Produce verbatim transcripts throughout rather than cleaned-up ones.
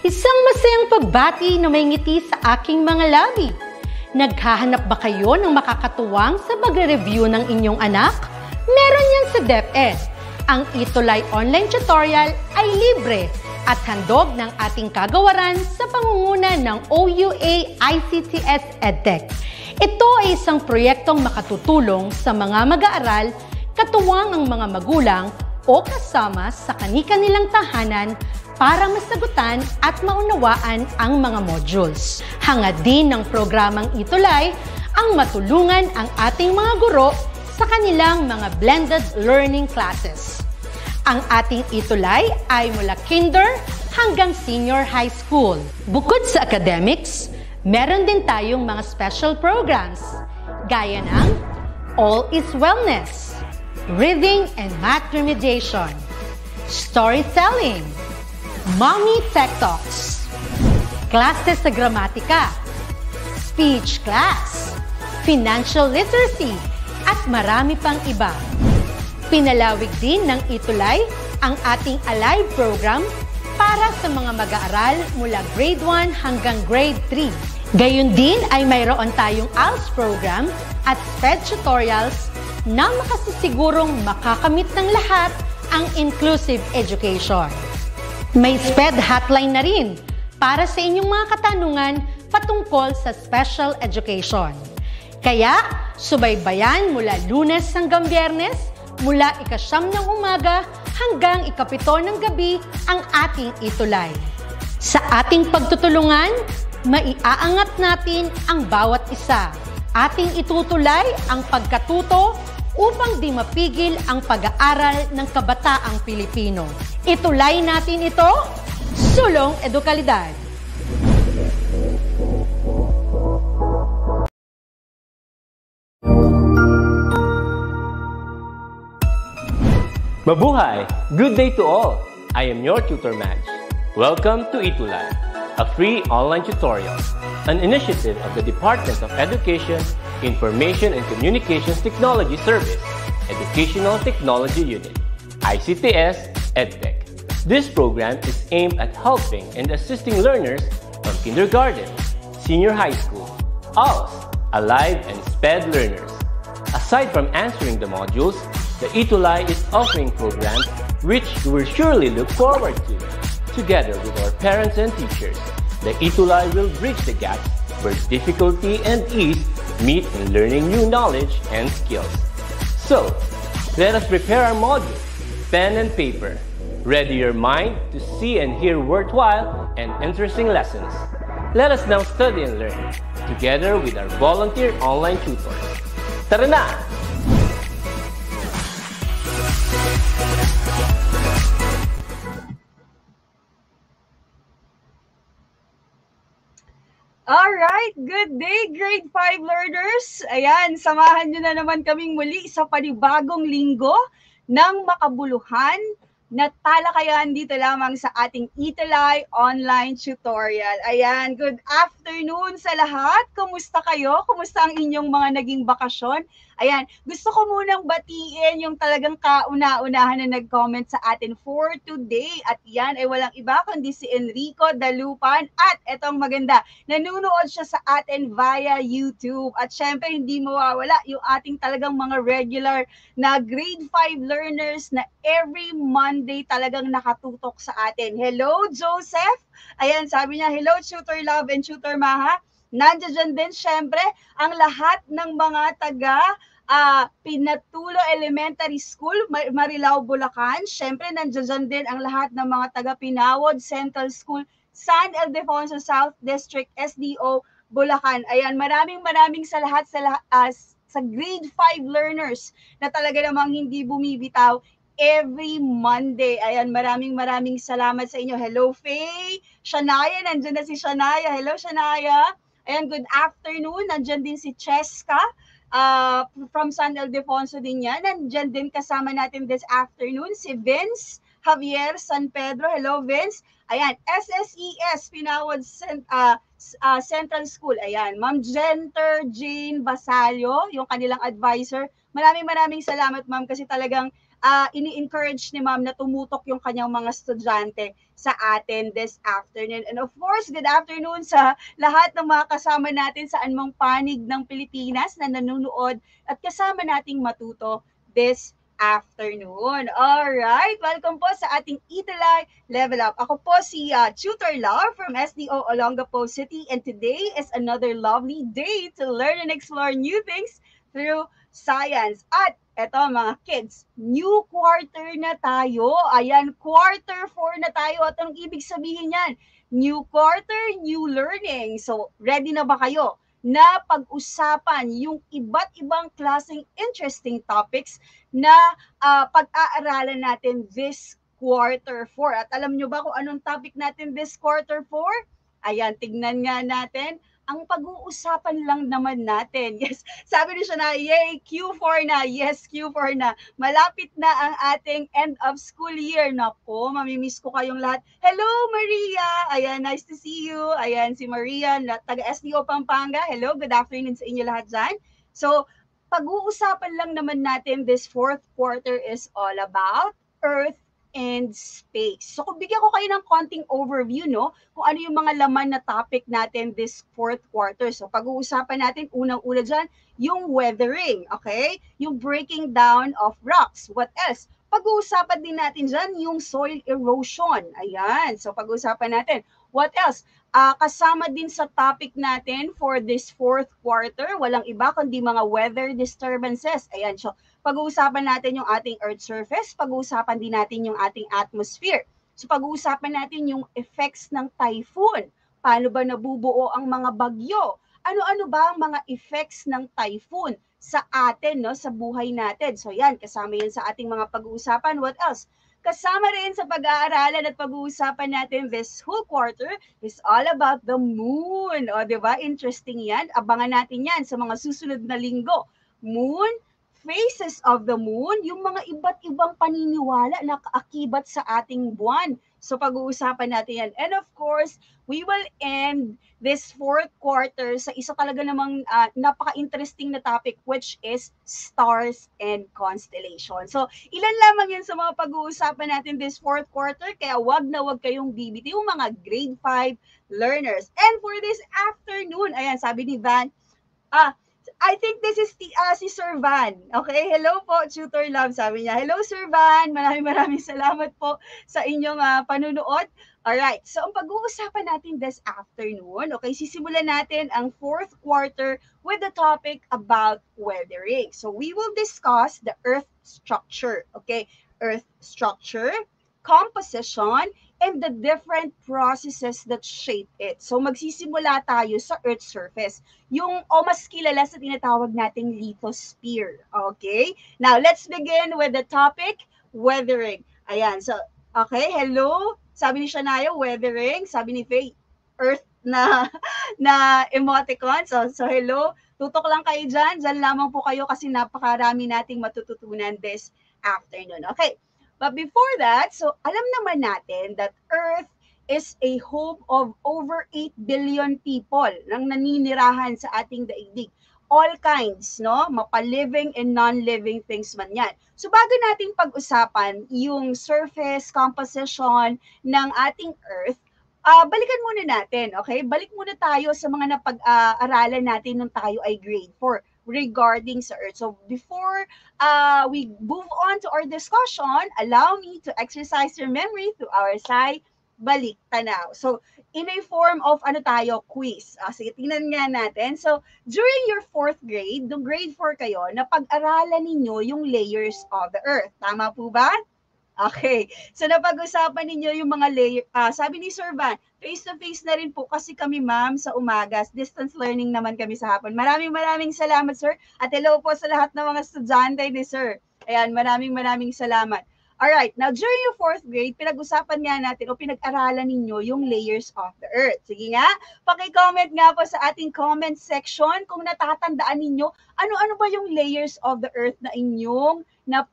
Isang masayang pagbati na may ngiti sa aking mga labi. Naghahanap ba kayo ng makakatuwang sa pagre-review ng inyong anak? Meron yan sa DepEd. Ang ETUlay online tutorial ay libre at handog ng ating kagawaran sa pangunguna ng O U A I C T S EdTech. Ito ay isang proyektong makatutulong sa mga mag-aaral, katuwang ang mga magulang o kasama sa kani-kanilang tahanan para masagutan at maunawaan ang mga modules. Hangad din ng programang ETUlay ang matulungan ang ating mga guro sa kanilang mga blended learning classes. Ang ating ETUlay ay mula kinder hanggang senior high school. Bukod sa academics, meron din tayong mga special programs gaya ng All is Wellness, Reading and Math Remediation, Storytelling, Mommy Tech Talks, Classes sa Gramatika, Speech Class, Financial Literacy, at marami pang iba. Pinalawig din ng ETUlay ang ating Alive program para sa mga mag-aaral mula grade one hanggang grade three. Gayun din ay mayroon tayong A L S program at SPED tutorials na makasisigurong makakamit ng lahat ang inclusive education. May SPED hotline na rin para sa inyong mga katanungan patungkol sa special education. Kaya, subaybayan mula Lunes hanggang Biyernes, mula ikasyam ng umaga hanggang ikapito ng gabi ang ating ETUlay. Sa ating pagtutulungan, maiaangat natin ang bawat isa. Ating itutulay ang pagkatuto upang di mapigil ang pag-aaral ng kabataang Pilipino. Itulay natin ito, sulong edukalidad. Mabuhay! Good day to all! I am your tutor Madge. Welcome to ETUlay, a free online tutorial, an initiative of the Department of Education, Information and Communications Technology Service, Educational Technology Unit, I C T S EdTech. This program is aimed at helping and assisting learners from kindergarten, senior high school, A L S, Alive, and SPED learners. Aside from answering the modules, the ETUlay is offering programs which you will surely look forward to. Together with our parents and teachers, the ETUlay will bridge the gaps where difficulty and ease meet in learning new knowledge and skills. So, let us prepare our modules, pen and paper. Ready your mind to see and hear worthwhile and interesting lessons. Let us now study and learn, together with our volunteer online tutors. Tara na! Alright, good day grade five learners. Ayan, samahan nyo na naman kaming muli sa panibagong linggo ng makabuluhan na talakayan dito lamang sa ating ETUlay online tutorial. Ayan, good afternoon sa lahat. Kumusta kayo? Kumusta ang inyong mga naging bakasyon? Ayan, gusto ko munang batiin yung talagang kauna-unahan na nag-comment sa atin for today. At yan ay walang iba kundi si Enrico Dalupan. At etong maganda, nanunood siya sa atin via YouTube. At syempre, hindi mawawala yung ating talagang mga regular na grade five learners na every Monday talagang nakatutok sa atin. Hello, Joseph! Ayan, sabi niya, hello, Tutor Love and Tutor Maha. Nandiyan din syempre ang lahat ng mga taga uh, Pinatulo Elementary School, Marilao, Bulacan. Syempre nandiyan din ang lahat ng mga taga Pinawod Central School, San Ildefonso South District, S D O, Bulacan. Ayan, maraming maraming sa lahat sa, uh, sa grade five learners na talaga namang hindi bumibitaw every Monday. Ayan, maraming maraming salamat sa inyo. Hello, Faye. Shania, nandiyan na si Shania. Hello, Shania. Ayan, good afternoon. Nandiyan din si Cheska uh, from San Ildefonso din yan. Nandiyan din kasama natin this afternoon si Vince Javier San Pedro. Hello, Vince. Ayan, S S E S, Pinawad uh, uh, Central School. Ayan, Ma'am Jenter Jane Basalio, yung kanilang advisor. Maraming maraming salamat, ma'am, kasi talagang uh, ini-encourage ni ma'am na tumutok yung kanyang mga estudyante sa atin this afternoon. And of course, good afternoon sa lahat ng mga kasama natin saan mang panig ng Pilipinas na nanonood at kasama nating matuto this afternoon. Alright, welcome po sa ating ETUlay Level Up. Ako po si uh, Tutor Love from S D O Olongapo City, and today is another lovely day to learn and explore new things through science. At eto mga kids, new quarter na tayo. Ayan, quarter four na tayo. At anong ibig sabihin yan? New quarter, new learning. So, ready na ba kayo na pag-usapan yung iba't ibang klaseng interesting topics na uh, pag-aaralan natin this quarter four? At alam nyo ba kung anong topic natin this quarter four? Ayan, tignan nga natin. Ang pag-uusapan lang naman natin. Yes, sabi niyo siya na, yay, Q four na. Yes, Q four na. Malapit na ang ating end of school year. Nako, mamimiss ko kayong lahat. Hello, Maria! Ayan, nice to see you. Ayan, si Maria, taga-S D O Pampanga. Hello, good afternoon sa inyo lahat dyan. So, pag-uusapan lang naman natin this fourth quarter is all about Earth and space. So kung bigyan ko kayo ng konting overview, no, kung ano yung mga laman na topic natin this fourth quarter. So pag-uusapan natin, unang-una dyan, yung weathering, okay? Yung breaking down of rocks. What else? Pag-uusapan din natin dyan yung soil erosion. Ayan. So pag-uusapan natin. What else? Uh, kasama din sa topic natin for this fourth quarter, walang iba kundi mga weather disturbances. Ayan. So pag-uusapan natin yung ating earth surface, pag-uusapan din natin yung ating atmosphere. So pag-uusapan natin yung effects ng typhoon. Paano ba nabubuo ang mga bagyo? Ano-ano ba ang mga effects ng typhoon sa atin, no, sa buhay natin? So yan, kasama yan sa ating mga pag-uusapan. What else? Kasama rin sa pag-aaralan at pag-uusapan natin this whole quarter is all about the moon. O, di ba? Interesting yan. Abangan natin yan sa mga susunod na linggo. Moon, phases of the moon, yung mga iba't ibang paniniwala na kaakibat sa ating buwan. So pag-uusapan natin yan. And of course, we will end this fourth quarter sa isa talaga namang uh, napaka-interesting na topic, which is stars and constellation. So ilan lamang yan sa mga pag-uusapan natin this fourth quarter, kaya wag na wag kayong bibitiw mga grade five learners. And for this afternoon, ayan, sabi ni Van, ah, I think this is the, uh, si Sir Van. Okay, hello po, Tutor Love, sabi niya. Hello, Sir Van. Maraming maraming salamat po sa inyong uh, panunood. Alright, so ang pag-uusapan natin this afternoon, okay, sisimulan natin ang fourth quarter with the topic about weathering. So we will discuss the Earth structure, okay? Earth structure, composition, and the different processes that shape it. So magsisimula tayo sa Earth's surface, yung o mas kilala sa tinatawag nating lithosphere. Okay? Now, let's begin with the topic, weathering. Ayan, so, okay, hello. Sabi ni Shania, weathering. Sabi ni Faye, Earth na, na emoticon. So, so, hello. Tutok lang kayo dyan. Dyan lamang po kayo kasi napakarami nating matututunan this afternoon. Okay. But before that, so alam naman natin that Earth is a home of over eight billion people nang naninirahan sa ating daigdig. All kinds, no? Mapa-living and non-living things man yan. So bago nating pag-usapan yung surface composition ng ating Earth, uh, balikan muna natin, okay? Balik muna tayo sa mga napag-aaralan natin nung tayo ay grade four. Regarding sa Earth. So before uh, we move on to our discussion, allow me to exercise your memory through our Sai Balik Tanaw. So in a form of ano tayo, quiz. Uh, sige, tingnan nga natin. So during your fourth grade, nung grade four kayo, napag-aralan ninyo yung layers of the Earth. Tama po ba? Okay. So napag-usapan ninyo yung mga layer. Uh, sabi ni Sir Van, face-to-face na rin po kasi kami ma'am sa umaga. Distance learning naman kami sa hapon. Maraming maraming salamat sir. At hello po sa lahat ng mga estudyante ni sir. Ayan, maraming maraming salamat. Alright, now during your fourth grade, pinag-usapan nga natin o pinag-aralan ninyo yung layers of the Earth. Sige nga, paki-comment nga po sa ating comment section kung natatandaan ninyo ano-ano ba yung layers of the Earth na inyong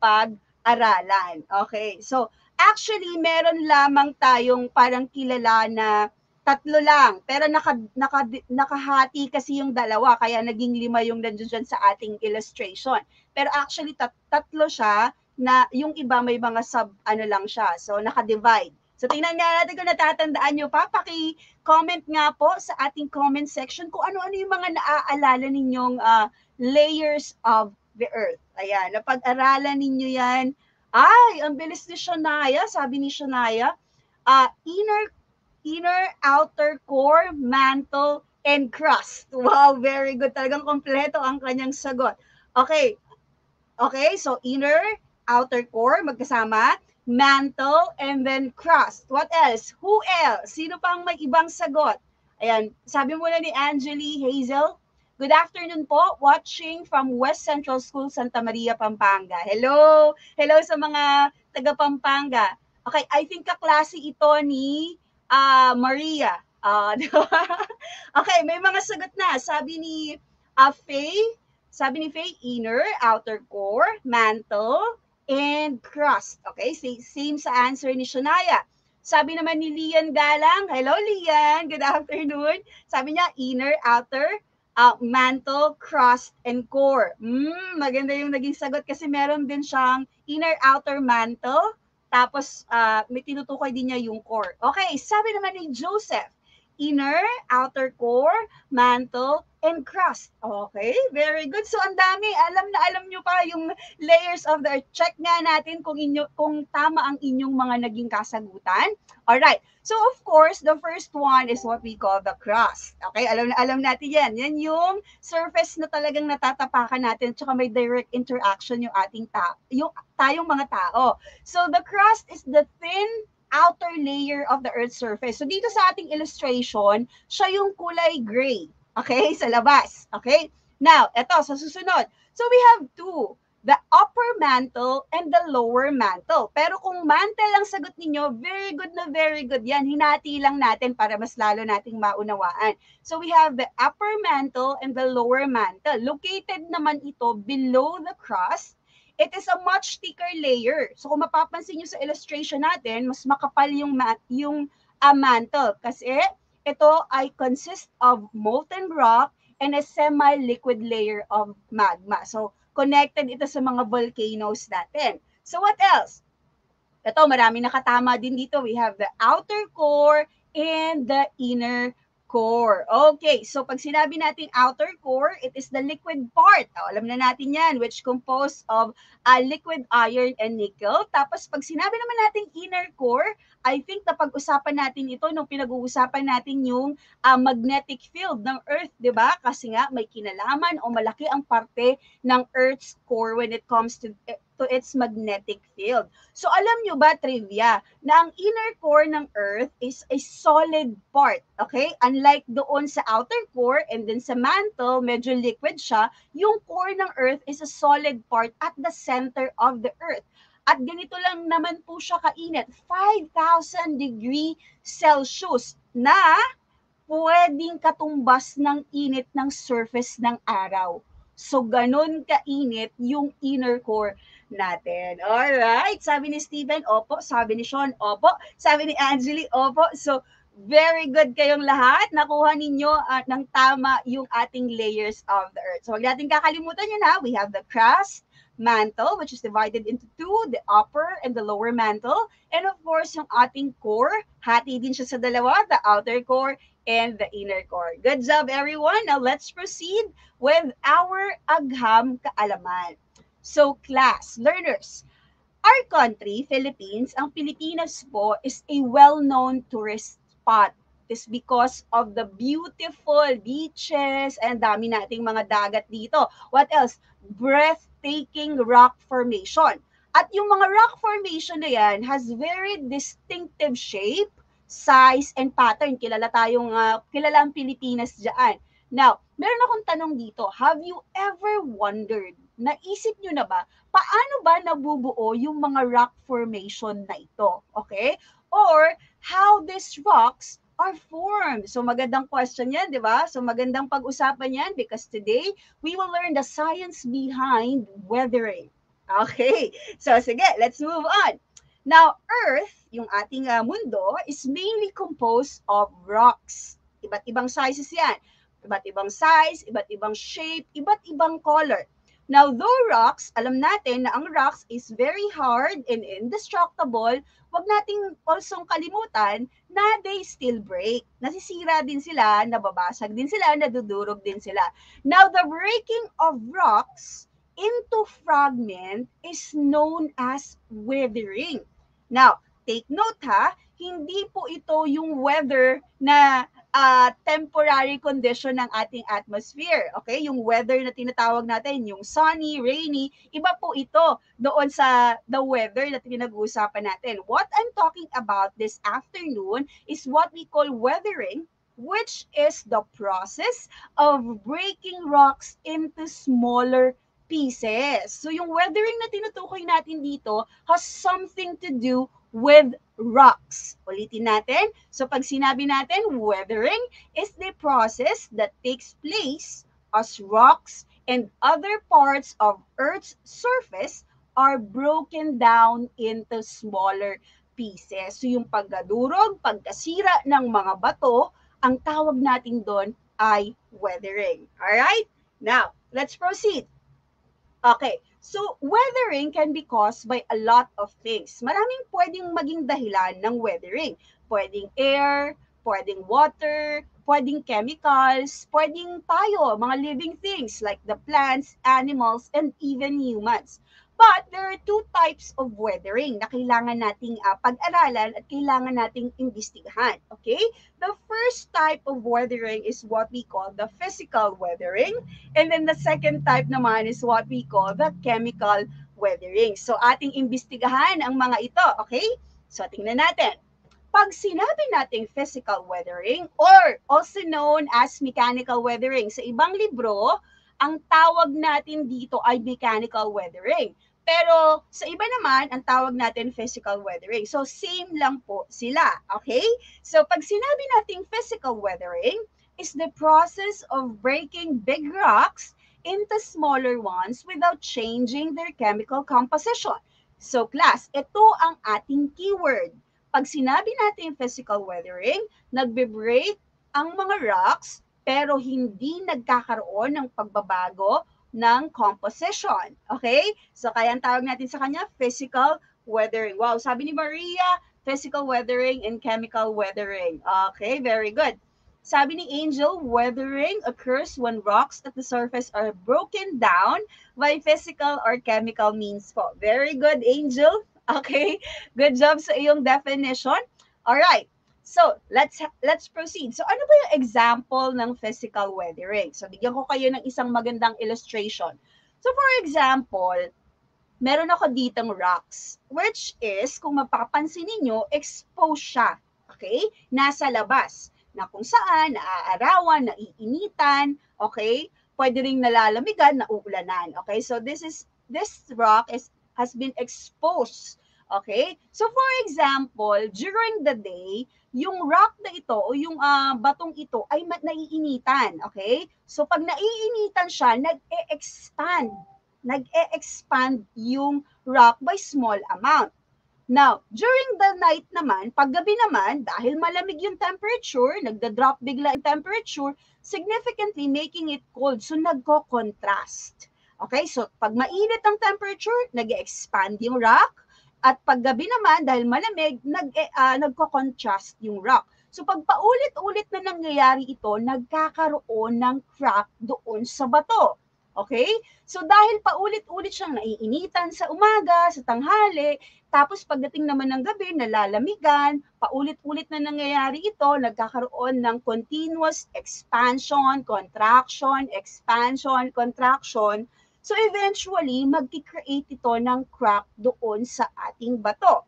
napag-aralan. Okay, so actually, meron lamang tayong parang kilala na tatlo lang. Pero naka, naka, nakahati kasi yung dalawa, kaya naging lima yung nandiyan sa ating illustration. Pero actually, tat, tatlo siya na yung iba may mga sub ano lang siya. So naka-divide. So tingnan nga natin kung natatandaan nyo pa. Paki-comment nga po sa ating comment section kung ano-ano yung mga naaalala ninyong uh, layers of the earth. Ayan, napag-aralan ninyo yan. Ay, ang bilis ni Shania. Sabi ni Shania, uh, inner inner, outer core, mantle, and crust. Wow, very good. Talagang kompleto ang kanyang sagot. Okay. Okay, so inner, outer core, magkasama, mantle, and then crust. What else? Who else? Sino pang may ibang sagot? Ayan, sabi muna ni Angeli Hazel. Good afternoon po, watching from West Central School, Santa Maria, Pampanga. Hello! Hello sa mga taga Pampanga. Okay, I think kaklase ito ni uh, Maria. Uh, okay, may mga sagot na. Sabi ni uh, Faye, sabi ni Faye, inner, outer core, mantle, and crust. Okay, same sa answer ni Shania. Sabi naman ni Lian Galang, hello Lian, good afternoon. Sabi niya, inner, outer, uh, mantle, crust, and core. Mm, maganda yung naging sagot kasi meron din siyang inner, outer, mantle, tapos uh, may tinutukoy din niya yung core. Okay, sabi naman ni Joseph, inner, outer core, mantle, and crust. Okay, very good. So ang dami, alam na alam nyo pa yung layers of the earth. Check nga natin kung inyo kung tama ang inyong mga naging kasagutan. All right. So of course, the first one is what we call the crust. Okay, alam na alam natin 'yan. Yan yung surface na talagang natatapakan natin, tsaka may direct interaction yung ating ta yung tayong mga tao. So the crust is the thin outer layer of the earth's surface. So dito sa ating illustration, siya yung kulay gray. Okay, sa labas. Okay? Now, eto, sa susunod. So we have two. The upper mantle and the lower mantle. Pero kung mantle ang sagot ninyo, very good na very good yan. Hinati lang natin para mas lalo nating maunawaan. So we have the upper mantle and the lower mantle. Located naman ito below the crust. It is a much thicker layer. So kung mapapansin nyo sa illustration natin, mas makapal yung, yung uh, mantle. Kasi ito ay consist of molten rock and a semi-liquid layer of magma. So connected ito sa mga volcanoes natin. So what else? Ito, marami nakatama din dito. We have the outer core and the inner core. Okay, so pag sinabi natin outer core, it is the liquid part. O, alam na natin yan, which composed of uh, liquid iron and nickel. Tapos pag sinabi naman natin inner core, I think napag-usapan natin ito nung pinag-uusapan natin yung uh, magnetic field ng Earth, di ba? Kasi nga may kinalaman o malaki ang parte ng Earth's core when it comes to to its magnetic field. So alam nyo ba, trivia, na ang inner core ng Earth is a solid part, okay? Unlike doon sa outer core and then sa mantle, medyo liquid siya, yung core ng Earth is a solid part at the center of the Earth. At ganito lang naman po siya kainit, five thousand degree Celsius na pwedeng katumbas ng init ng surface ng araw. So, ganun kainit yung inner core natin. Alright, sabi ni Steven, opo. Sabi ni Sean, opo. Sabi ni Angeli, opo. So, very good kayong lahat. Nakuha ninyo uh, ng tama yung ating layers of the earth. So, huwag natin kakalimutan yun ha. We have the crust, mantle, which is divided into two, the upper and the lower mantle. And of course, yung ating core, hati din siya sa dalawa, the outer core and the inner core. Good job, everyone. Now, let's proceed with our agham kaalaman. So, class, learners, our country, Philippines, ang Pilipinas po is a well-known tourist spot. Is because of the beautiful beaches and dami nating mga dagat dito. What else? Breathtaking rock formation. At yung mga rock formation na yan has very distinctive shape, size, and pattern. Kilala tayong, uh, kilala ang Pilipinas dyan. Now, meron akong tanong dito. Have you ever wondered, naisip nyo na ba, paano ba nabubuo yung mga rock formation na ito? Okay? Or, how these rocks are formed. So magandang question yan, di ba? So magandang pag-usapan yan because today we will learn the science behind weathering. Okay, so sige, let's move on. Now, Earth, yung ating uh, mundo, is mainly composed of rocks. Iba't ibang sizes yan. Iba't ibang size, iba't ibang shape, iba't ibang color. Now, though rocks, alam natin na ang rocks is very hard and indestructible, wag nating also kalimutan na they still break. Nasisira din sila, nababasag din sila, nadudurog din sila. Now, the breaking of rocks into fragment is known as weathering. Now, take note ha, hindi po ito yung weather na uh, temporary condition ng ating atmosphere. Okay? Yung weather na tinatawag natin, yung sunny, rainy, iba po ito doon sa the weather na pinag-uusapan natin. What I'm talking about this afternoon is what we call weathering, which is the process of breaking rocks into smaller pieces. So yung weathering na tinutukoy natin dito has something to do with rocks. Ulitin natin. So pag sinabi natin, weathering is the process that takes place as rocks and other parts of Earth's surface are broken down into smaller pieces. So yung pagkadurog, pagkasira ng mga bato, ang tawag natin doon ay weathering. Alright? Now, let's proceed. Okay, so weathering can be caused by a lot of things. Maraming pwedeng maging dahilan ng weathering. Pwedeng air, pwedeng water, pwedeng chemicals, pwedeng tayo, mga living things like the plants, animals, and even humans. But there are two types of weathering na kailangan nating uh, pag-aralan at kailangan nating imbestigahan. Okay? The first type of weathering is what we call the physical weathering. And then the second type naman is what we call the chemical weathering. So ating imbestigahan ang mga ito. Okay? So tingnan natin. Pag sinabi nating physical weathering or also known as mechanical weathering, sa ibang libro, ang tawag natin dito ay mechanical weathering. Pero sa iba naman, ang tawag natin physical weathering. So same lang po sila, okay? So pag sinabi nating physical weathering is the process of breaking big rocks into smaller ones without changing their chemical composition. So class, ito ang ating keyword. Pag sinabi natin physical weathering, nagbe-break ang mga rocks pero hindi nagkakaroon ng pagbabago ng composition. Okay? So, kaya ang tawag natin sa kanya, physical weathering. Wow, sabi ni Maria, physical weathering and chemical weathering. Okay, very good. Sabi ni Angel, weathering occurs when rocks at the surface are broken down by physical or chemical means po. Very good, Angel. Okay, good job sa iyong definition. All right. So, let's let's proceed. So, ano ba yung example ng physical weathering? So, bigyan ko kayo ng isang magandang illustration. So, for example, meron ako ditong rocks, which is, kung mapapansin ninyo, exposed siya. Okay? Nasa labas. Na kung saan, naaarawan, naiinitan, okay? Pwede ring nalalamigan, nauulanan. Okay? So, this is, this rock is has been exposed. Okay? So, for example, during the day, yung rock na ito o yung uh, batong ito ay naiinitan. Okay? So, pag naiinitan siya, nag-e-expand. Nag-e-expand yung rock by small amount. Now, during the night naman, paggabi naman, dahil malamig yung temperature, nagda-drop bigla yung temperature, significantly making it cold. So, nagko-contrast. Okay? So, pag mainit ang temperature, nag-e-expand yung rock. At paggabi naman, dahil malamig, nag, uh, nagko-contrast yung rock. So pag paulit-ulit na nangyayari ito, nagkakaroon ng crack doon sa bato. Okay? So dahil paulit-ulit siyang naiinitan sa umaga, sa tanghali, tapos pagdating naman ng gabi, nalalamigan, paulit-ulit na nangyayari ito, nagkakaroon ng continuous expansion, contraction, expansion, contraction. So eventually, mag-create ito ng crack doon sa ating bato.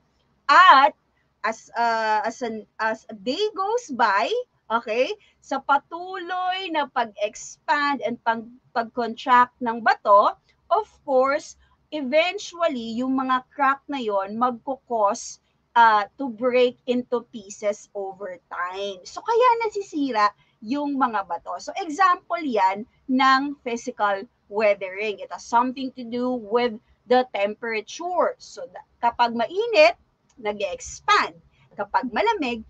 At as uh, as an as a day goes by, okay, sa patuloy na pag-expand and pag pag-contract ng bato, of course, eventually yung mga crack na yon magkukos uh, to break into pieces over time. So kaya nasisira yung mga bato. So example yan ng physical weathering. It has something to do with the temperature. So kapag mainit, nag-expand. Kapag malamig,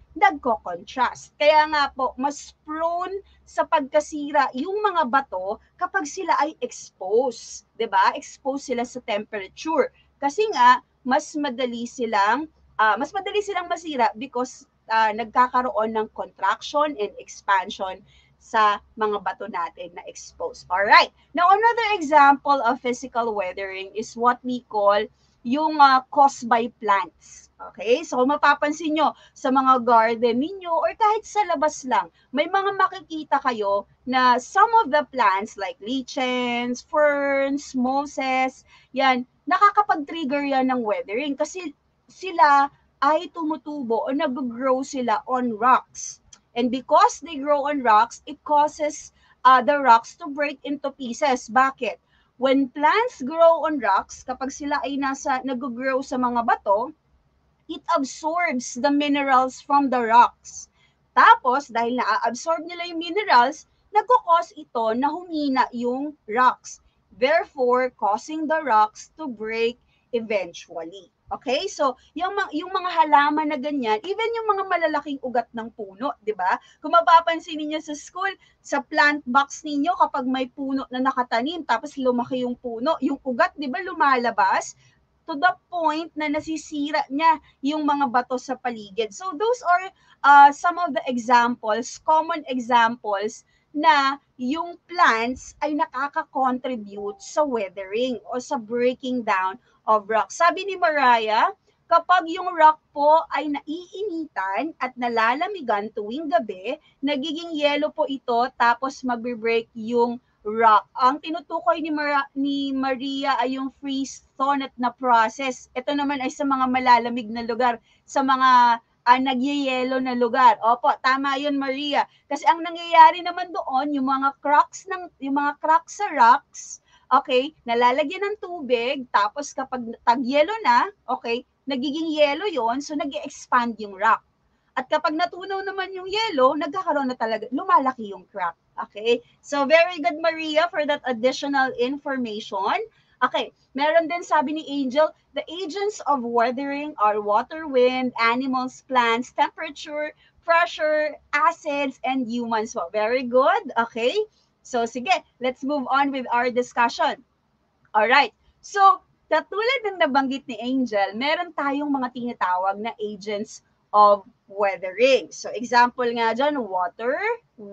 nagko-contrast. Kaya nga po, mas prone sa pagkasira yung mga bato kapag sila ay exposed. 'Di ba? Exposed sila sa temperature. Kasi nga, mas madali silang, uh, mas madali silang masira because uh, nagkakaroon ng contraction and expansion sa mga bato natin na exposed. Alright. Now, another example of physical weathering is what we call yung uh, caused by plants. Okay? So, kung mapapansin nyo sa mga garden ninyo or kahit sa labas lang, may mga makikita kayo na some of the plants like lichens, ferns, mosses, yan, nakakapag-trigger yan ng weathering kasi sila ay tumutubo o nag-grow sila on rocks. And because they grow on rocks, it causes uh, the rocks to break into pieces. Bakit? When plants grow on rocks, kapag sila ay nasa nag-grow sa mga bato, it absorbs the minerals from the rocks. Tapos, dahil na-absorb nila yung minerals, nagkukos ito na humina yung rocks. Therefore, causing the rocks to break eventually. Okay? So, yung, yung mga halaman na ganyan, even yung mga malalaking ugat ng puno, di ba? Kung mapapansin niyo sa school, sa plant box ninyo, kapag may puno na nakatanim, tapos lumaki yung puno, yung ugat, di ba, lumalabas? To the point na nasisira niya yung mga bato sa paligid. So those are uh, some of the examples, common examples na yung plants ay nakaka-contribute sa weathering o sa breaking down of rock. Sabi ni Mariah, kapag yung rock po ay naiinitan at nalalamigan tuwing gabi, nagiging yellow po ito tapos magbe-break yung rock. Ang tinutukoy ni, Mar- ni Maria ay yung freeze-thaw na process. Ito naman ay sa mga malalamig na lugar, sa mga uh, nagyeyelo na lugar. Opo, tama yun Maria. Kasi ang nangyayari naman doon, yung mga cracks ng yung mga cracks sa rocks, okay, nalalagyan ng tubig, tapos kapag tag-yelo na, okay, nagiging yelo yon, so nag-expand yung rock. At kapag natunaw naman yung yelo, nagkakaroon na talaga, lumalaki yung crack. Okay? So, very good, Maria, for that additional information. Okay, meron din sabi ni Angel, the agents of weathering are water, wind, animals, plants, temperature, pressure, acids, and humans. Well, very good. Okay? So, sige, let's move on with our discussion. Alright. So, katulad ng nabanggit ni Angel, meron tayong mga tinatawag na agents of weathering. So, example nga dyan, water,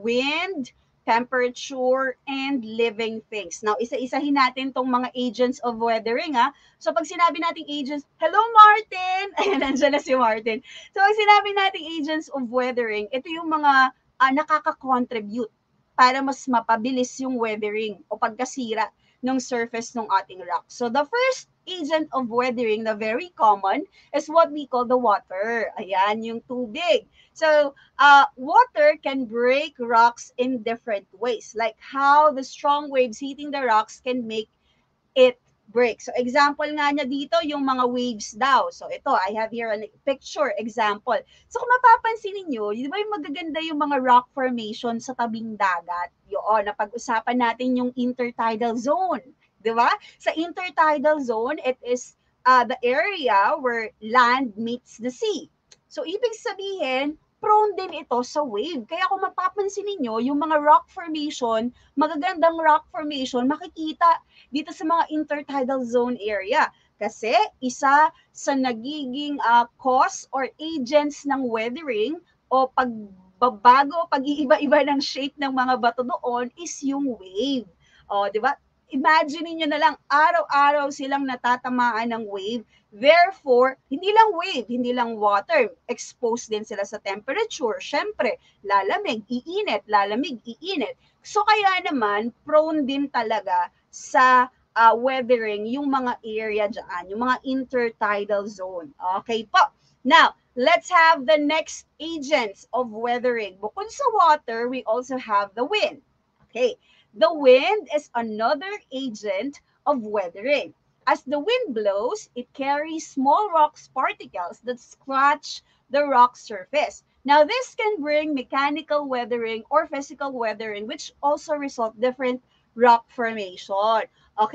wind, temperature, and living things. Now, isa-isahin natin tong mga agents of weathering, ha? So, pag sinabi nating agents, hello, Martin! Ayan, nandiyan na si Martin. So, pag sinabi nating agents of weathering, ito yung mga uh, nakaka-contribute para mas mapabilis yung weathering o pagkasira ng surface ng ating rock. So, the first agent of weathering na very common is what we call the water. Ayan, yung tubig. So, uh, water can break rocks in different ways, like how the strong waves hitting the rocks can make it break. So, example nga niya dito, yung mga waves daw. So, ito, I have here a picture example. So, kung mapapansin niyo, di ba yung magaganda yung mga rock formation sa tabing dagat? Yun, napag-usapan natin yung intertidal zone. Di ba? Sa intertidal zone, it is uh, the area where land meets the sea. So, ibig sabihin, prone din ito sa wave. Kaya kung mapapansin niyo yung mga rock formation, magagandang rock formation, makikita dito sa mga intertidal zone area. Kasi isa sa nagiging uh, cause or agents ng weathering o pagbabago, pag-iiba-iba ng shape ng mga bato doon is yung wave. O, di ba? Imagine niyo na lang, araw-araw silang natatamaan ng wave. Therefore, hindi lang wave, hindi lang water. Exposed din sila sa temperature. Syempre, lalamig, iinit, lalamig, iinit. So, kaya naman, prone din talaga sa uh, weathering yung mga area dyan, yung mga intertidal zone. Okay po. Now, let's have the next agents of weathering. Bukod sa water, we also have the wind. Okay. The wind is another agent of weathering. As the wind blows, it carries small rocks particles that scratch the rock surface. Now, this can bring mechanical weathering or physical weathering, which also result different rock formation. Okay,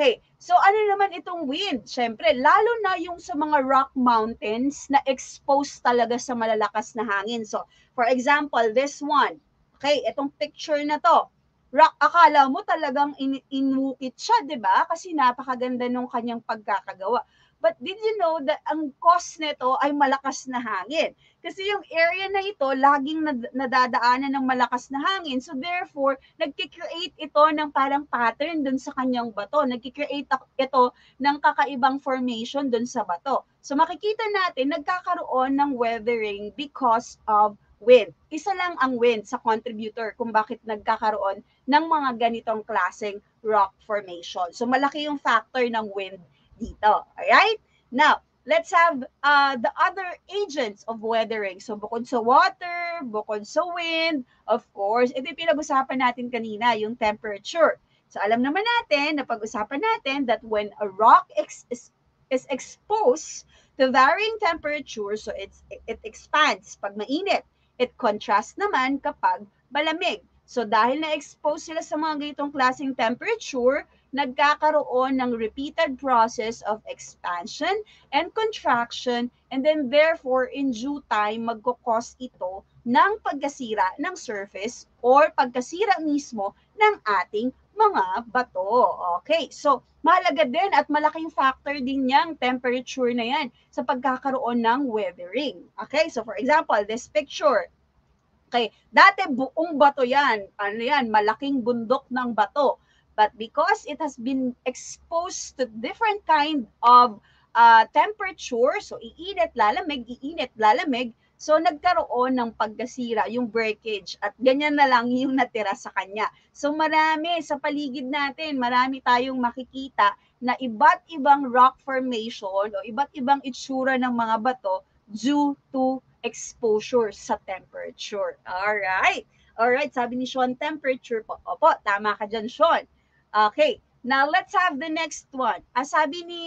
So ano naman itong wind? Siyempre, lalo na yung sa mga rock mountains na exposed talaga sa malalakas na hangin. So, for example, this one. Okay, itong picture na to. Rock, akala mo talagang in inukit siya, 'di ba? Kasi napakaganda nung kanyang pagkakagawa. But did you know that ang cause nito ay malakas na hangin? Kasi yung area na ito, laging nadadaanan ng malakas na hangin. So therefore, nagki-create ito ng parang pattern dun sa kanyang bato. Nagki-create ito ng kakaibang formation dun sa bato. So makikita natin, nagkakaroon ng weathering because of wind. Isa lang ang wind sa contributor kung bakit nagkakaroon ng mga ganitong klaseng rock formation. So malaki yung factor ng wind dito. Alright? Now, let's have uh, the other agents of weathering. So, bukod sa water, bukod sa wind, of course, ito yung pinag-usapan natin kanina, yung temperature. So, alam naman natin, napag-usapan natin that when a rock ex is, is exposed to varying temperature, so it's, it expands pag mainit. It contrasts naman kapag malamig. So, dahil na-expose sila sa mga ganitong klaseng temperature, nagkakaroon ng repeated process of expansion and contraction, and then therefore in due time magkukos ito ng pagkasira ng surface or pagkasira mismo ng ating mga bato. Okay, so mahalaga din at malaking factor din yang temperature na yan sa pagkakaroon ng weathering. Okay, so for example, this picture. Okay, dati buong bato yan. Ano yan? Malaking bundok ng bato. But because it has been exposed to different kind of uh, temperature, so iinit, lalamig, iinit, lalamig, so nagkaroon ng pagkasira, yung breakage, at ganyan na lang yung natira sa kanya. So marami sa paligid natin, marami tayong makikita na iba't ibang rock formation o iba't ibang itsura ng mga bato due to exposure sa temperature. Alright. Alright, sabi ni Sean, temperature po. Opo, tama ka dyan, Sean. Okay, now let's have the next one. Ah, sabi ni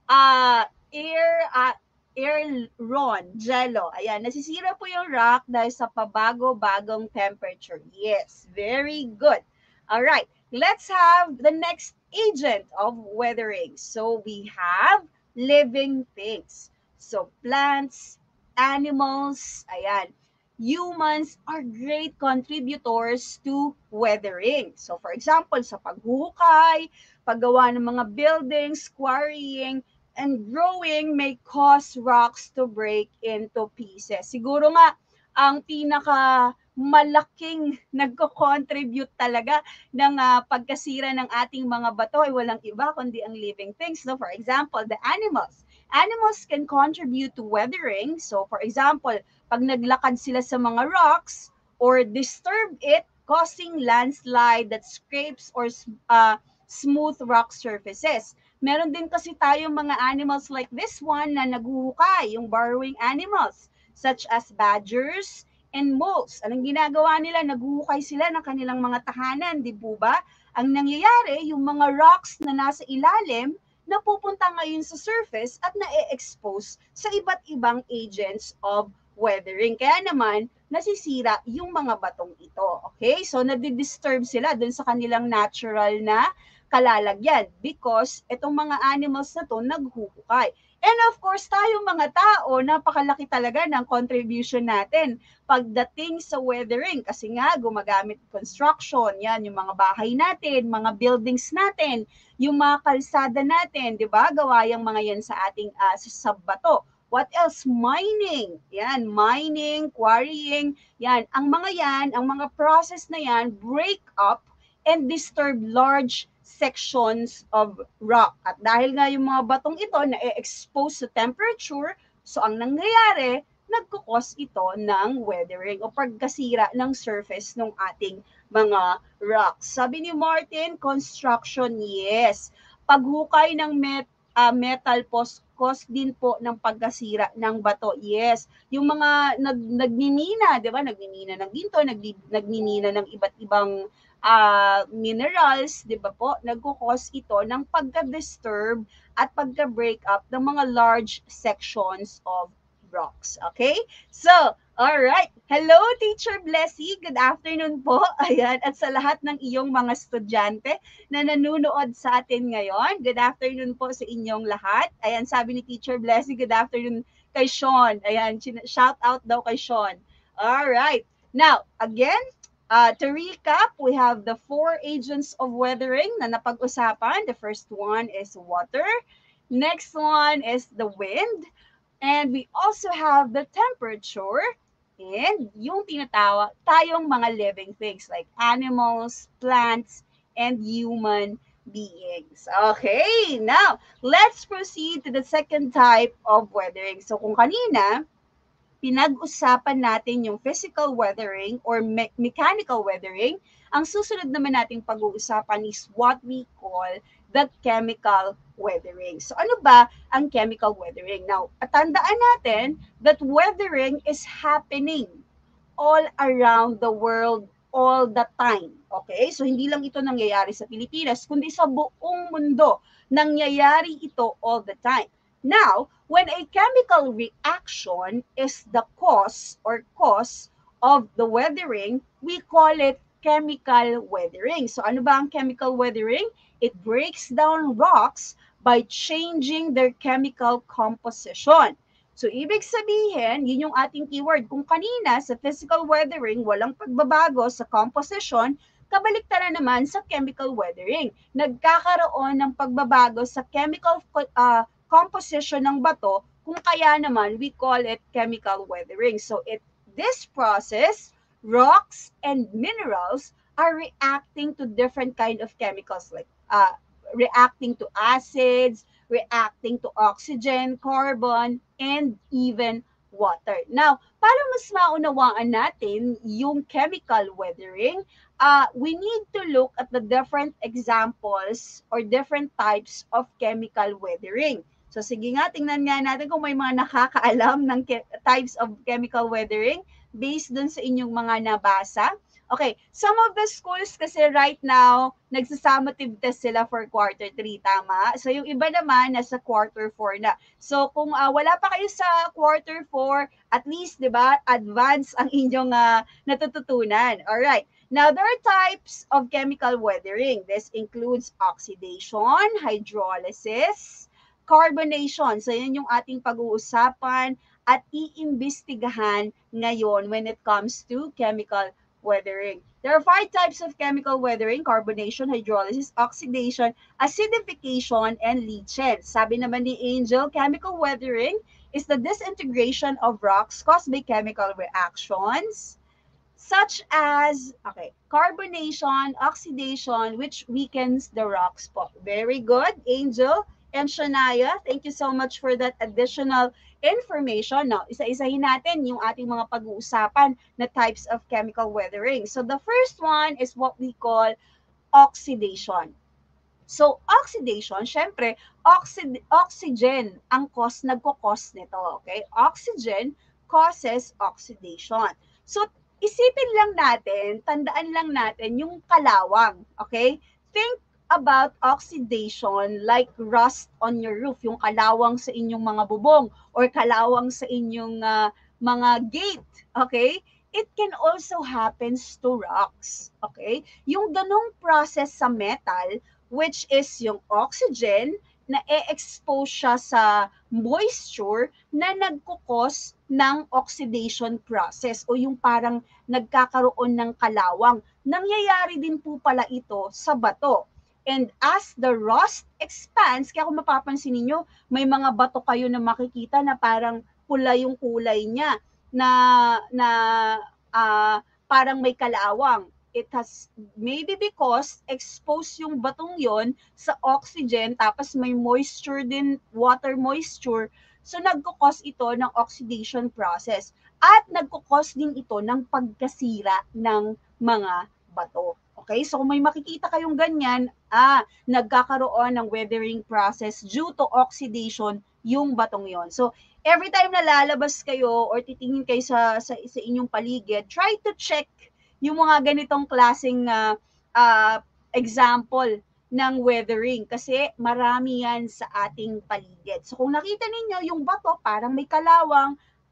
uh, Air, uh, Air Ron, Jello. Ayan, nasisira po yung rock dahil sa pabago-bagong temperature. Yes, very good. Alright, let's have the next agent of weathering. So we have living things. So plants, animals, ayan. Humans are great contributors to weathering. So for example, sa paghuhukay, paggawa ng mga buildings, quarrying, and growing may cause rocks to break into pieces. Siguro nga, ang pinaka malaking nagko-contribute talaga ng uh, pagkasira ng ating mga bato ay walang iba kundi ang living things. No? For example, the animals. Animals can contribute to weathering. So for example, pag naglakad sila sa mga rocks or disturb it, causing landslide that scrapes or uh, smooth rock surfaces. Meron din kasi tayong mga animals like this one na naghuhukay, yung burrowing animals, such as badgers and moles. Anong ginagawa nila? Naghuhukay sila ng kanilang mga tahanan, di po ba? Ang nangyayari, yung mga rocks na nasa ilalim, napupunta ngayon sa surface at na-expose sa iba't ibang agents of weathering. Kaya naman, nasisira yung mga batong ito. Okay? So, nadi-disturb sila dun sa kanilang natural na kalalagyan because itong mga animals na to naghuhukay. And of course, tayong mga tao, napakalaki talaga ng contribution natin pagdating sa weathering. Kasi nga, gumagamit construction, yan, yung mga bahay natin, mga buildings natin, yung mga kalsada natin, di ba? Gawa yung mga yan sa ating uh, sa bato. What else? Mining. Yan, mining, quarrying. Yan, ang mga yan, ang mga process na yan, break up and disturb large sections of rock. At dahil nga yung mga batong ito na-expose sa temperature, so ang nangyayari, nagkukos ito ng weathering o pagkasira ng surface ng ating mga rocks. Sabi ni Martin, construction, yes. Paghukay ng met, uh, metal post, cause din po ng pagkasira ng bato. Yes. Yung mga nag, nagmimina, di ba? Nagmimina ng ginto, nag, nagmimina ng iba't ibang uh, minerals, di ba po? Nagkukos ito ng pagka-disturb at pagka-break up ng mga large sections of rocks. Okay? So, Alright. Hello, Teacher Blessy. Good afternoon po. Ayan. At sa lahat ng iyong mga estudyante na nanonood sa atin ngayon, good afternoon po sa inyong lahat. Ayan, sabi ni Teacher Blessy, good afternoon kay Sean. Ayan, shout out daw kay Sean. Alright. Now, again, uh, to recap, we have the four agents of weathering na napag-usapan. The first one is water. Next one is the wind. And we also have the temperature and yung tinatawag tayong mga living things like animals, plants, and human beings. Okay, now let's proceed to the second type of weathering. So kung kanina, pinag-usapan natin yung physical weathering or me- mechanical weathering, ang susunod naman nating pag-uusapan is what we call the chemical weathering. So ano ba ang chemical weathering? Now, tandaan natin that weathering is happening all around the world all the time. Okay? So hindi lang ito nangyayari sa Pilipinas, kundi sa buong mundo nangyayari ito all the time. Now, when a chemical reaction is the cause or cause of the weathering, we call it chemical weathering. So ano ba ang chemical weathering? It breaks down rocks by changing their chemical composition. So, ibig sabihin, yun yung ating keyword. Kung kanina sa physical weathering, walang pagbabago sa composition, kabaliktaran naman sa chemical weathering. Nagkakaroon ng pagbabago sa chemical uh, composition ng bato, kung kaya naman, we call it chemical weathering. So, it this process, rocks and minerals are reacting to different kind of chemicals like uh, reacting to acids, reacting to oxygen, carbon, and even water. Now, para mas maunawaan natin yung chemical weathering, uh, we need to look at the different examples or different types of chemical weathering. So sige nga, tingnan nga natin kung may mga nakakaalam ng types of chemical weathering based dun sa inyong mga nabasa. Okay, some of the schools kasi right now, nagsasummative test sila for quarter three, tama? So yung iba naman, nasa quarter four na. So kung uh, wala pa kayo sa quarter four, at least, di ba, advance ang inyong uh, natututunan. Alright, now there are types of chemical weathering. This includes oxidation, hydrolysis, carbonation. So yan yung ating pag-uusapan at iimbestigahan ngayon when it comes to chemical weathering. There are five types of chemical weathering: carbonation, hydrolysis, oxidation, acidification, and leaching. Sabi naman ni Angel, chemical weathering is the disintegration of rocks caused by chemical reactions such as, okay, carbonation, oxidation, which weakens the rocks po. Very good, Angel and Shania. Thank you so much for that additional information. Now, isa-isahin natin yung ating mga pag-uusapan na types of chemical weathering. So, the first one is what we call oxidation. So, oxidation, syempre, oxid oxygen ang cause, nagko-cause nito. Okay? Oxygen causes oxidation. So, isipin lang natin, tandaan lang natin yung kalawang. Okay? Think about oxidation like rust on your roof, yung kalawang sa inyong mga bubong or kalawang sa inyong uh, mga gate, okay? It can also happens to rocks, okay? Yung ganong process sa metal, which is yung oxygen, na e-expose siya sa moisture na nagkukos ng oxidation process o yung parang nagkakaroon ng kalawang. Nangyayari din po pala ito sa bato. And as the rust expands, kaya kung mapapansin niyo, may mga bato kayo na makikita na parang pula yung kulay niya, na, na uh, parang may kalawang. It has, maybe because exposed yung batong yon sa oxygen, tapos may moisture din, water moisture, so nagkukos ito ng oxidation process. At nagkukos din ito ng pagkasira ng mga bato. Okay, so kung may makikita kayong ganyan, ah, nagkakaroon ng weathering process due to oxidation yung batong yon. So, every time na lalabas kayo or titingin kayo sa, sa, sa inyong paligid, try to check yung mga ganitong klaseng uh, uh, example ng weathering kasi marami yan sa ating paligid. So, kung nakita ninyo yung bato, parang may kalawang,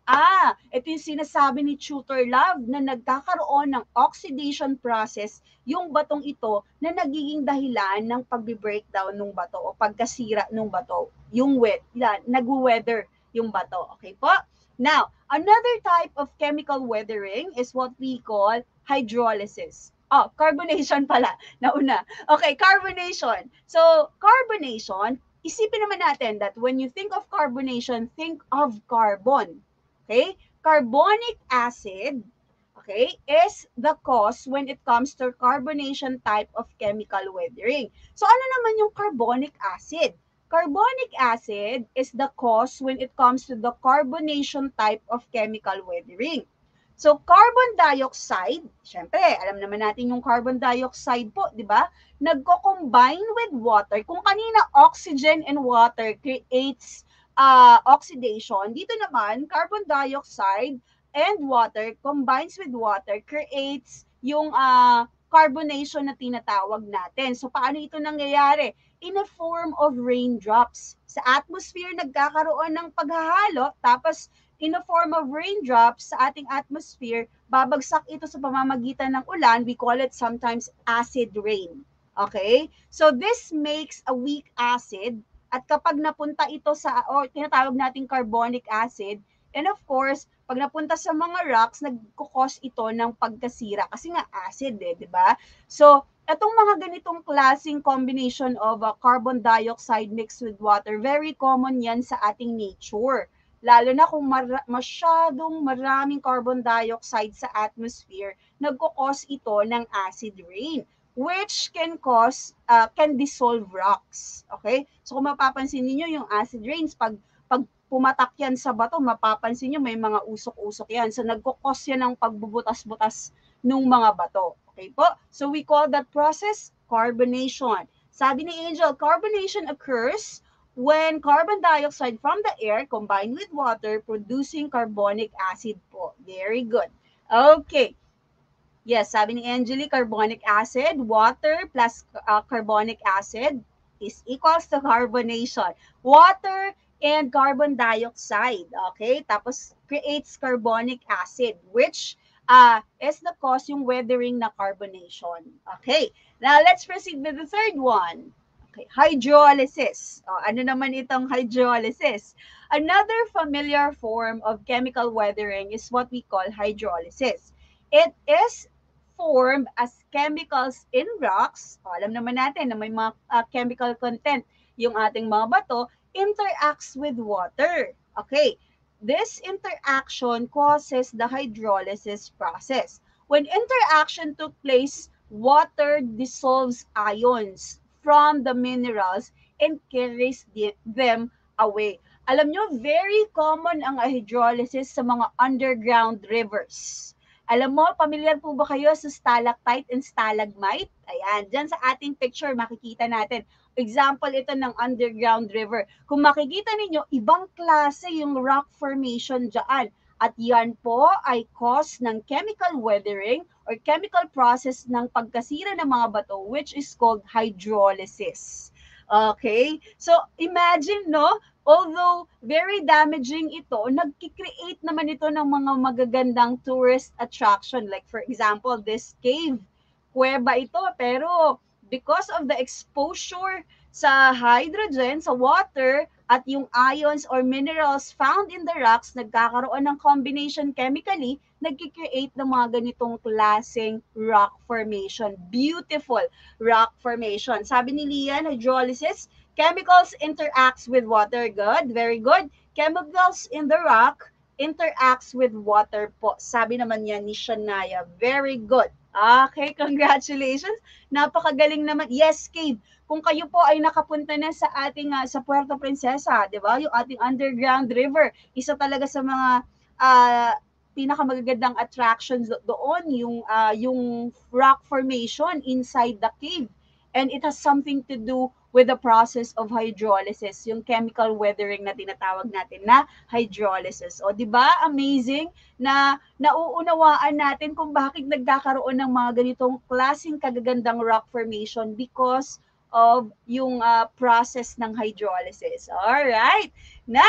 Ah, ito yung sinasabi ni Tutor Love na nagkakaroon ng oxidation process yung batong ito na nagiging dahilan ng pagbe-breakdown ng bato o pagkasira ng bato. Yung wet, yan, nag-weather yung bato. Okay po? Now, another type of chemical weathering is what we call hydrolysis. Oh, carbonation pala, nauna. Okay, carbonation. So, carbonation, isipin naman natin that when you think of carbonation, think of carbon. Okay? Carbonic acid, okay, is the cause when it comes to carbonation type of chemical weathering. So ano naman yung carbonic acid? Carbonic acid is the cause when it comes to the carbonation type of chemical weathering. So carbon dioxide, syempre, alam naman natin yung carbon dioxide po, di ba? Nagko-combine with water. Kung kanina oxygen and water creates uh, oxidation, dito naman, carbon dioxide and water combines with water creates yung uh, carbonation na tinatawag natin. So, paano ito nangyayari? In a form of raindrops. Sa atmosphere, nagkakaroon ng paghahalo, tapos in a form of raindrops sa ating atmosphere, babagsak ito sa pamamagitan ng ulan. We call it sometimes acid rain. Okay? So, this makes a weak acid. At kapag napunta ito sa, o tinatawag nating carbonic acid, and of course, pag napunta sa mga rocks, nagkukos ito ng pagkasira. Kasi nga acid eh, di ba? So, itong mga ganitong klaseng combination of uh, carbon dioxide mixed with water, very common yan sa ating nature. Lalo na kung mar- masyadong maraming carbon dioxide sa atmosphere, nagkukos ito ng acid rain, which can cause, uh, can dissolve rocks. Okay? So kung mapapansin niyo yung acid rains, pag, pag pumatak yan sa bato, mapapansin niyo may mga usok-usok yan. So nagkukos yan ng pagbubutas-butas ng mga bato. Okay po? So we call that process carbonation. Sabi ni Angel, carbonation occurs when carbon dioxide from the air combined with water producing carbonic acid po. Very good. Okay. Yes, sabi ni Angeli, carbonic acid, water plus uh, carbonic acid is equals to carbonation. Water and carbon dioxide, okay? Tapos creates carbonic acid, which uh, is the cause yung weathering na carbonation. Okay, now let's proceed with the third one. Okay, hydrolysis. O, ano naman itong hydrolysis? Another familiar form of chemical weathering is what we call hydrolysis. It is formed as chemicals in rocks. O, alam naman natin na may mga uh, chemical content yung ating mga bato, interacts with water. Okay, this interaction causes the hydrolysis process. When interaction took place, water dissolves ions from the minerals and carries the, them away. Alam nyo, very common ang hydrolysis sa mga underground rivers. Alam mo, pamilyar po ba kayo sa stalactite and stalagmite? Ayan, dyan sa ating picture, makikita natin. Example ito ng underground river. Kung makikita ninyo, ibang klase yung rock formation dyan. At yan po ay cause ng chemical weathering or chemical process ng pagkasira ng mga bato, which is called hydrolysis. Okay? So, imagine, no? Although very damaging ito, nagki-create naman ito ng mga magagandang tourist attraction. Like for example, this cave. Kuweba ito, pero because of the exposure sa hydrogen, sa water, at yung ions or minerals found in the rocks, nagkakaroon ng combination chemically, nagki-create ng mga ganitong klaseng rock formation. Beautiful rock formation. Sabi ni Lian, hydrolysis, chemicals interacts with water. Good, very good. Chemicals in the rock interacts with water po. Sabi naman yan ni Shania. Very good. Okay, congratulations. Napakagaling naman. Yes, Cave. Kung kayo po ay nakapunta na sa ating uh, sa Puerto Princesa, 'di ba? Yung ating underground river, isa talaga sa mga uh, pinakamagagandang attractions doon yung uh, yung rock formation inside the cave. And it has something to do with the process of hydrolysis, yung chemical weathering na tinatawag natin na hydrolysis. O, di ba? Amazing na nauunawaan natin kung bakit nagkakaroon ng mga ganitong klaseng kagagandang rock formation because of yung uh, process ng hydrolysis. All right. Now,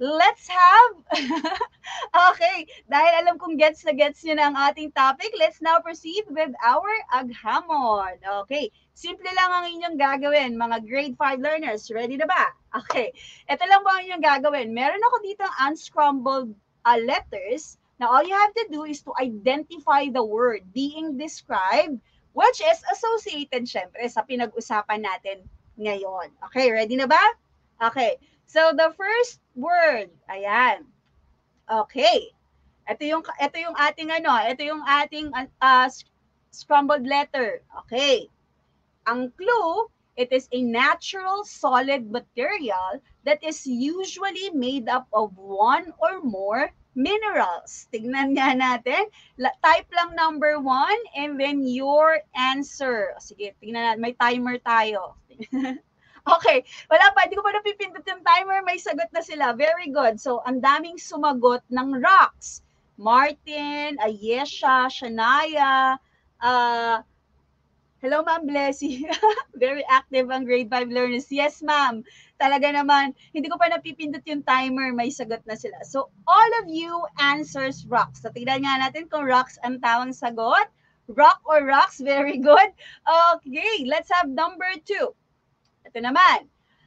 let's have, okay, dahil alam kong gets na gets nyo na ang ating topic, let's now proceed with our aghamon. Okay, simple lang ang inyong gagawin, mga grade five learners. Ready na ba? Okay, ito lang po ang inyong gagawin. Meron ako dito unscrambled uh, letters. Now, all you have to do is to identify the word being described, which is associated, syempre, sa pinag-usapan natin ngayon. Okay, ready na ba? Okay, so the first word, ayan. Okay. Ito yung ito yung ating ano, ito yung ating uh, scrambled letter. Okay. Ang clue, it is a natural solid material that is usually made up of one or more minerals. Tignan nga natin. Type lang number one and then your answer. Sige, tignan natin. May timer tayo. Okay, wala pa, hindi ko pa napipindot yung timer, may sagot na sila. Very good. So, ang daming sumagot ng rocks. Martin, Ayesha, Shania, uh, hello ma'am Blessy. Very active ang grade five learners. Yes ma'am, talaga naman, hindi ko pa napipindot yung timer, may sagot na sila. So, all of you answers rocks. So, tignan nga natin kung rocks ang tawang sagot. Rock or rocks, very good. Okay, let's have number two. Ito naman,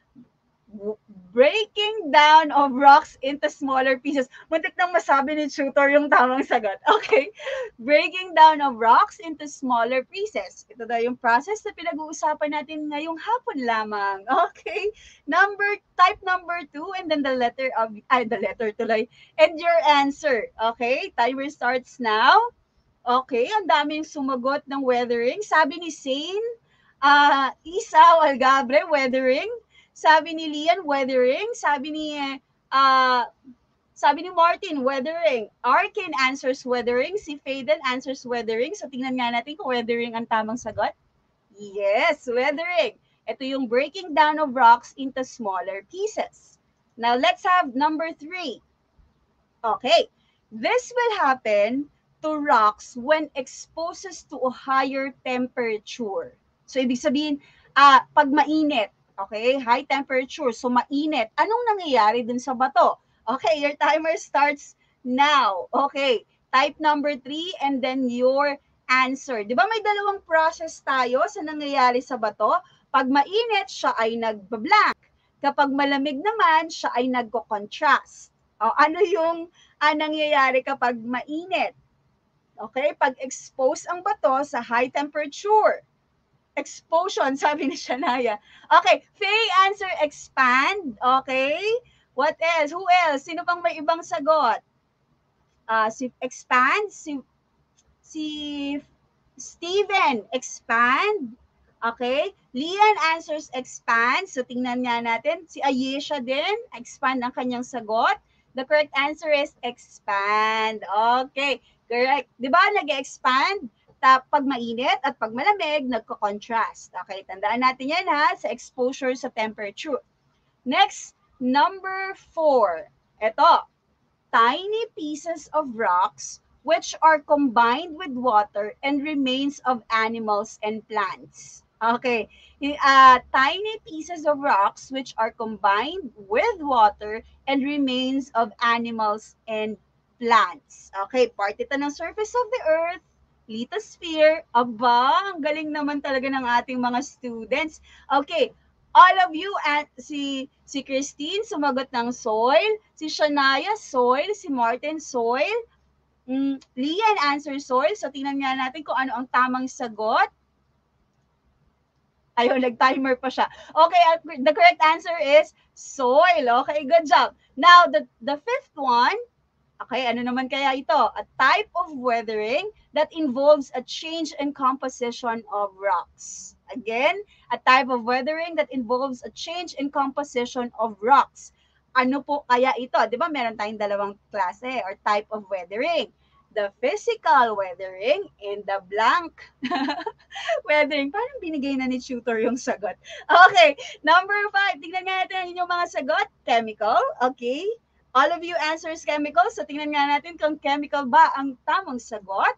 breaking down of rocks into smaller pieces. Muntik nang masabi ni tutor yung tamang sagot. Okay, breaking down of rocks into smaller pieces. Ito daw yung process na pinag-uusapan natin ngayong hapon lamang. Okay, number, type number two, and then the letter of, ay, the letter tuloy, and your answer. Okay, timer starts now. Okay, ang daming sumagot ng weathering. Sabi ni Zane, Uh, Isa Algabre, weathering. Sabi ni Lian, weathering. Sabi ni uh, sabi ni Martin, weathering. Arkin answers weathering. Si Faden answers weathering. So, tingnan nga natin kung weathering ang tamang sagot. Yes, weathering. Ito yung breaking down of rocks into smaller pieces. Now, let's have number three. Okay. This will happen to rocks when exposed to a higher temperature. So, ibig sabihin, uh, pag mainit, okay, high temperature, so mainit, anong nangyayari dun sa bato? Okay, your timer starts now. Okay, type number three and then your answer. Di ba may dalawang process tayo sa nangyayari sa bato? Pag mainit, siya ay nagba-blank. Kapag malamig naman, siya ay nagko-contrast. O, ano yung uh, nangyayari kapag mainit? Okay, pag expose ang bato sa high temperature, explosion, sabi ni Shania. Okay, Faye answer expand. Okay, what else? Who else? Sino pang may ibang sagot? Uh, si expand, si si Steven expand. Okay, Lian answers expand. So tingnan nga natin, si Ayesha din expand ang kanyang sagot. The correct answer is expand. Okay, correct. 'Di ba nag-expand? Pag mainit at pag malamig, nagko-contrast. Okay, tandaan natin yan ha, sa exposure sa temperature. Next, number four. Ito, tiny pieces of rocks which are combined with water and remains of animals and plants. Okay, uh, tiny pieces of rocks which are combined with water and remains of animals and plants. Okay, part ito ng surface of the earth, lithosphere. Aba, ang galing naman talaga ng ating mga students. Okay, all of you, at si si Christine sumagot ng soil, si Shania soil, si Martin soil, mm, Lian answer soil. So tingnan nga natin kung ano ang tamang sagot. Ayun, nag-timer pa siya. Okay, the correct answer is soil. Okay, good job. Now, the the fifth one, okay, ano naman kaya ito? A type of weathering that involves a change in composition of rocks. Again, a type of weathering that involves a change in composition of rocks. Ano po kaya ito? Di ba meron tayong dalawang klase or type of weathering? The physical weathering and the blank weathering. Parang binigay na ni tutor yung sagot. Okay, number five. Tingnan nga natin ang inyong mga sagot. Chemical, okay. All of you answers chemical. So, tingnan nga natin kung chemical ba ang tamang sagot.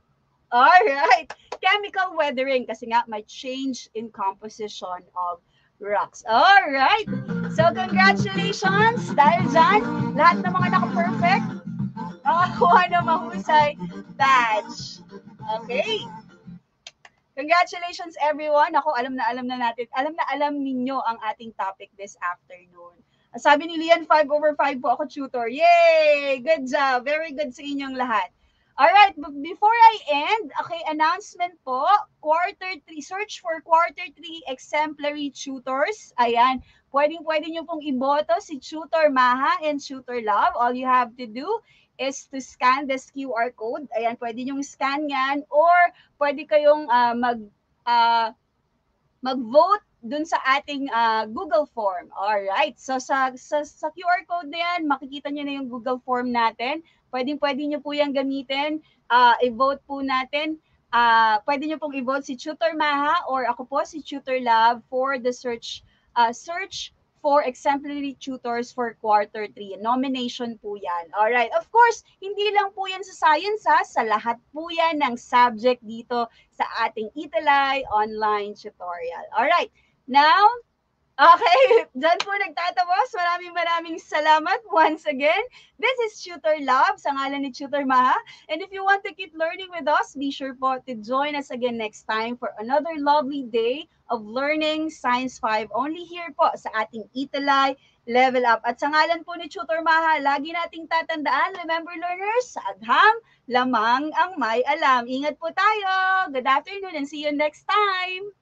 Alright. Chemical weathering kasi nga may change in composition of rocks. Alright. So, congratulations. Dahil dyan, lahat ng mga naka-perfect, nakakuha ng mahusay badge. Okay. Congratulations, everyone. Ako, alam na alam na natin. Alam na alam ninyo ang ating topic this afternoon. Sabi ni Lian, five over five po ako tutor. Yay! Good job. Very good sa inyong lahat. Alright, but before I end, okay, announcement po, quarter three, search for quarter three exemplary tutors. Ayan, pwedeng-pwede nyo pong iboto si Tutor Maha and Tutor Love. All you have to do is to scan this Q R code. Ayan, pwede nyo scan yan or pwede kayong uh, mag, uh, mag-vote dun sa ating uh, Google form. Alright, so sa, sa, sa Q R code na yan, makikita nyo na yung Google form natin. Pwedeng-pwede nyo po yung gamitin, uh, i-vote po natin. Uh, pwede nyo pong i-vote si Tutor Maha or ako po si Tutor Love for the search uh, search for exemplary tutors for quarter three. Nomination po yan. Alright, of course, hindi lang po yan sa science ha, sa lahat po yan ng subject dito sa ating ETUlay online tutorial. Alright, now, okay, dyan po nagtatapos. Maraming maraming salamat once again. This is Tutor Love, sa ngalan ni Tutor Maha. And if you want to keep learning with us, be sure po to join us again next time for another lovely day of learning Science five only here po sa ating ETUlay Level Up. At sa ngalan po ni Tutor Maha, lagi nating tatandaan, remember learners, sa agham, lamang ang may alam. Ingat po tayo. Good afternoon and see you next time.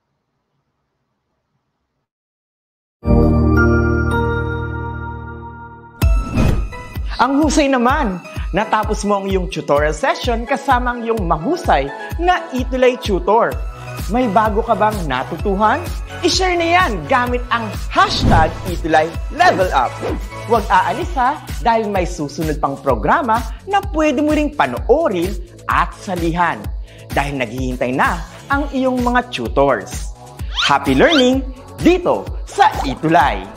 Ang husay naman! Natapos mo ang iyong tutorial session kasama ang iyong mahusay na ETUlay tutor. May bago ka bang natutuhan? I-share na yan gamit ang hashtag ETUlay Level Up. Huwag aalis ha, dahil may susunod pang programa na pwede mo ring panoorin at salihan. Dahil naghihintay na ang iyong mga tutors. Happy learning dito sa ETUlay!